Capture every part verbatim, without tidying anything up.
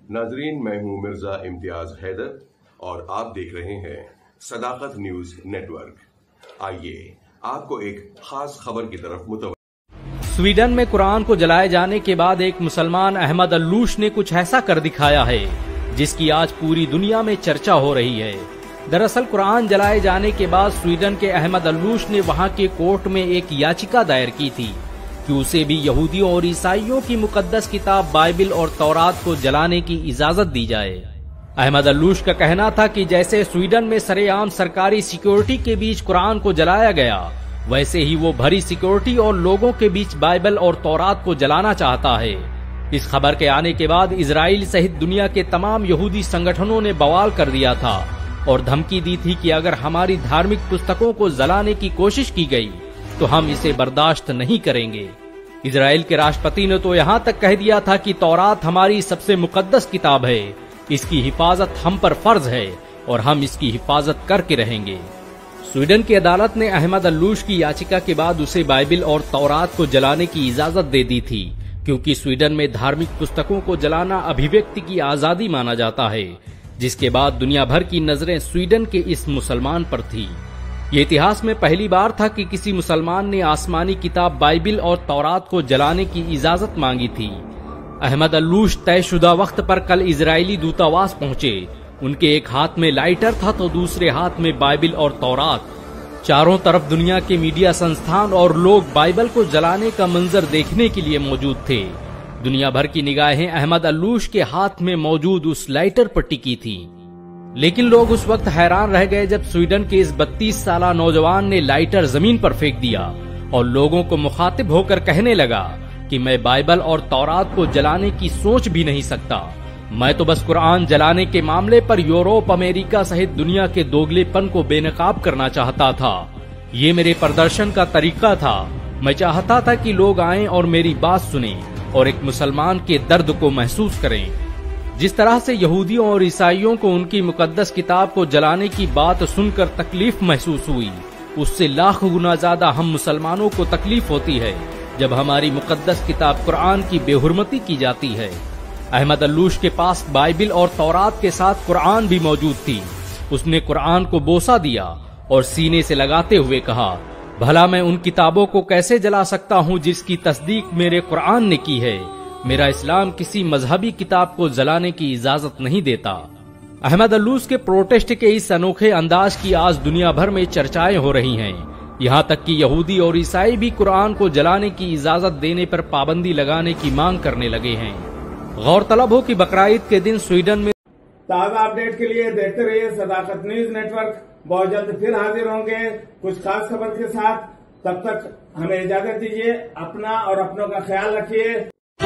नाजरीन, मैं हूं मिर्जा इम्तियाज हैदर और आप देख रहे हैं सदाकत न्यूज नेटवर्क। आइए आपको एक खास खबर की तरफ मुतवज्जो। स्वीडन में कुरान को जलाए जाने के बाद एक मुसलमान अहमद अल्लूश ने कुछ ऐसा कर दिखाया है जिसकी आज पूरी दुनिया में चर्चा हो रही है। दरअसल कुरान जलाए जाने के बाद स्वीडन के अहमद अल्लूश ने वहां के कोर्ट में एक याचिका दायर की थी कि उसे भी यहूदियों और ईसाइयों की मुकद्दस किताब बाइबिल और तौरात को जलाने की इजाजत दी जाए। अहमद अल्लूश का कहना था कि जैसे स्वीडन में सरेआम सरकारी सिक्योरिटी के बीच कुरान को जलाया गया, वैसे ही वो भरी सिक्योरिटी और लोगों के बीच बाइबल और तौरात को जलाना चाहता है। इस खबर के आने के बाद इजराइल सहित दुनिया के तमाम यहूदी संगठनों ने बवाल कर दिया था और धमकी दी थी कि अगर हमारी धार्मिक पुस्तकों को जलाने की कोशिश की गई तो हम इसे बर्दाश्त नहीं करेंगे। इजराइल के राष्ट्रपति ने तो यहाँ तक कह दिया था कि तौरात हमारी सबसे मुकद्दस किताब है, इसकी हिफाजत हम पर फर्ज है और हम इसकी हिफाजत करके रहेंगे। स्वीडन की अदालत ने अहमद अल्लूश की याचिका के बाद उसे बाइबिल और तौरात को जलाने की इजाजत दे दी थी, क्योंकि स्वीडन में धार्मिक पुस्तकों को जलाना अभिव्यक्ति की आजादी माना जाता है, जिसके बाद दुनिया भर की नजरें स्वीडन के इस मुसलमान पर थी। ये इतिहास में पहली बार था कि किसी मुसलमान ने आसमानी किताब बाइबिल और तौरात को जलाने की इजाजत मांगी थी। अहमद अल्लूश तयशुदा वक्त पर कल इजरायली दूतावास पहुंचे। उनके एक हाथ में लाइटर था तो दूसरे हाथ में बाइबिल और तौरात। चारों तरफ दुनिया के मीडिया संस्थान और लोग बाइबल को जलाने का मंजर देखने के लिए मौजूद थे। दुनिया भर की निगाहें अहमद अल्लूश के हाथ में मौजूद उस लाइटर पर टिकी थी। लेकिन लोग उस वक्त हैरान रह गए जब स्वीडन के इस बत्तीस साला नौजवान ने लाइटर जमीन पर फेंक दिया और लोगों को मुखातिब होकर कहने लगा कि मैं बाइबल और तौरात को जलाने की सोच भी नहीं सकता। मैं तो बस कुरान जलाने के मामले पर यूरोप, अमेरिका सहित दुनिया के दोगलेपन को बेनकाब करना चाहता था। ये मेरे प्रदर्शन का तरीका था। मैं चाहता था कि लोग आएं और मेरी बात सुनें और एक मुसलमान के दर्द को महसूस करें। जिस तरह से यहूदियों और ईसाइयों को उनकी मुकद्दस किताब को जलाने की बात सुनकर तकलीफ महसूस हुई, उससे लाख गुना ज्यादा हम मुसलमानों को तकलीफ होती है जब हमारी मुकद्दस किताब कुरान की बेहुरमती की जाती है। अहमद अल्लूश के पास बाइबिल और तौरात के साथ कुरान भी मौजूद थी। उसने कुरान को बोसा दिया और सीने से लगाते हुए कहा, भला मैं उन किताबों को कैसे जला सकता हूँ जिसकी तस्दीक मेरे कुरान ने की है। मेरा इस्लाम किसी मजहबी किताब को जलाने की इजाजत नहीं देता। अहमद अल्लूश के प्रोटेस्ट के इस अनोखे अंदाज की आज दुनिया भर में चर्चाएं हो रही हैं। यहाँ तक कि यहूदी और ईसाई भी कुरान को जलाने की इजाजत देने पर पाबंदी लगाने की मांग करने लगे हैं। गौरतलब हो कि बकराईद के दिन स्वीडन में ताजा अपडेट के लिए देखते रहिए सदाकत न्यूज नेटवर्क। बहुत जल्द फिर हाजिर होंगे कुछ खास खबर के साथ। तब तक हमें इजाजत दीजिए। अपना और अपनों का ख्याल रखिए।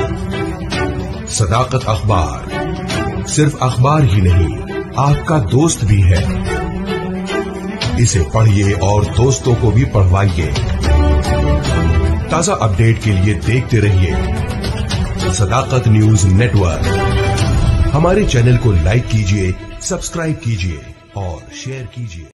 सदाकत अखबार सिर्फ अखबार ही नहीं, आपका दोस्त भी है। इसे पढ़िए और दोस्तों को भी पढ़वाइए। ताजा अपडेट के लिए देखते रहिए सदाकत न्यूज नेटवर्क। हमारे चैनल को लाइक कीजिए, सब्सक्राइब कीजिए और शेयर कीजिए।